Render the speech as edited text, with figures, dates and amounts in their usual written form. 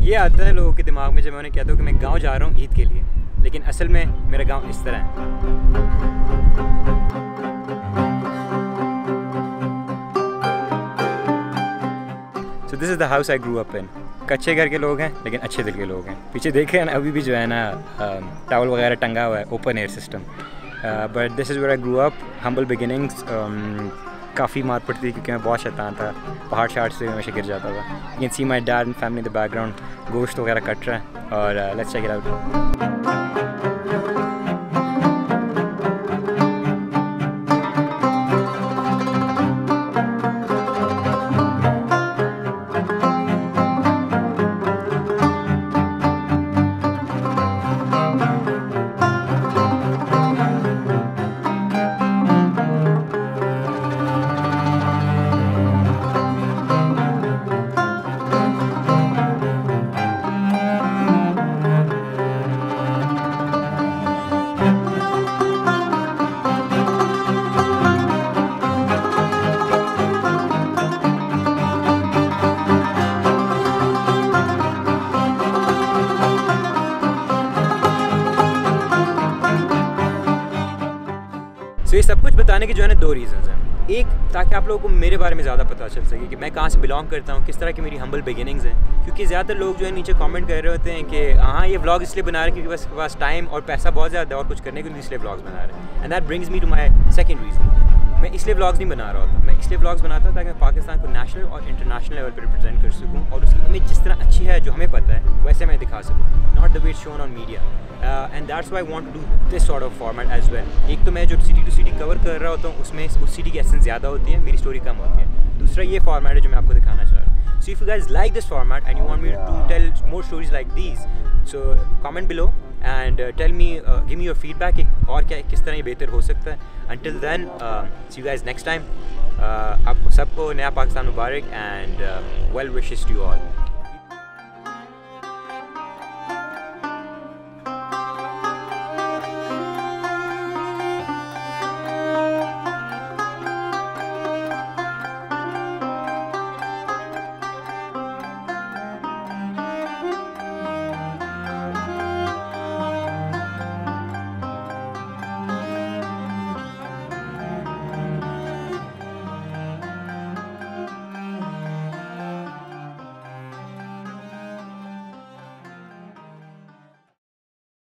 ये आता है लोगों के दिमाग में जब मैं उन्हें कहता हूँ कि मैं गांव जा रहा हूँ ईद के लिए, लेकिन असल में मेरा गांव इस तरह है। So this is the house I grew up in. कच्चे घर के लोग हैं लेकिन अच्छे दिल के लोग हैं। पीछे देखे हैं ना, अभी भी जो है ना टॉवल वगैरह टंगा हुआ है, open air system. But this is where I grew up, humble beginnings. काफ़ी मार पड़ती थी क्योंकि मैं बहुत शैतान था, पहाड़ शहाड़ से हमेशा गिर जाता था। You can see my dad and family in the background, गोश्त वगैरह कट रहा है और लेट्स चेक इट आउट। तो ये सब कुछ बताने के जो है ना दो रीज़न्स हैं। एक, ताकि आप लोगों को मेरे बारे में ज़्यादा पता चल सके कि मैं कहाँ से बिलोंग करता हूँ, किस तरह की मेरी हम्बल बिगिनिंग्स हैं। क्योंकि ज़्यादातर लोग जो है नीचे कमेंट कर रहे होते हैं कि हाँ ये व्लॉग इसलिए बना रहे हैं क्योंकि बस पास टाइम और पैसा बहुत ज़्यादा है और कुछ करने के लिए इसलिए व्लॉग्स बना रहे हैं। And that brings me to my second reason. मैं इसलिए व्लॉग्स नहीं बना रहा होता, मैं इसलिए व्लॉग्स बनाता हूँ ताकि मैं पाकिस्तान को नेशनल और इंटरनेशनल लेवल पर रिप्रेजेंट कर सकूँ और उसकी इमेज जिस तरह अच्छी है जो हमें पता है वैसे मैं दिखा सकूँ, not the way it's shown on media. And that's why I want to do this sort of format as well. एक तो मैं जो सिटी टू सिटी कवर कर रहा होता हूँ उसमें उस सिटी की एसेंस ज़्यादा होती है, मेरी स्टोरी कम होती है। दूसरा ये फॉर्मेट है जो मैं आपको दिखाना चाह रहा हूँ। So if you guys like this format and you want me to tell more stories like these, so comment below and tell me, give me your feedback और क्या किस तरह ये बेहतर हो सकता है। Until then, see you guys next time. आपको सबको नया पाकिस्तान मुबारक and well wishes to you all.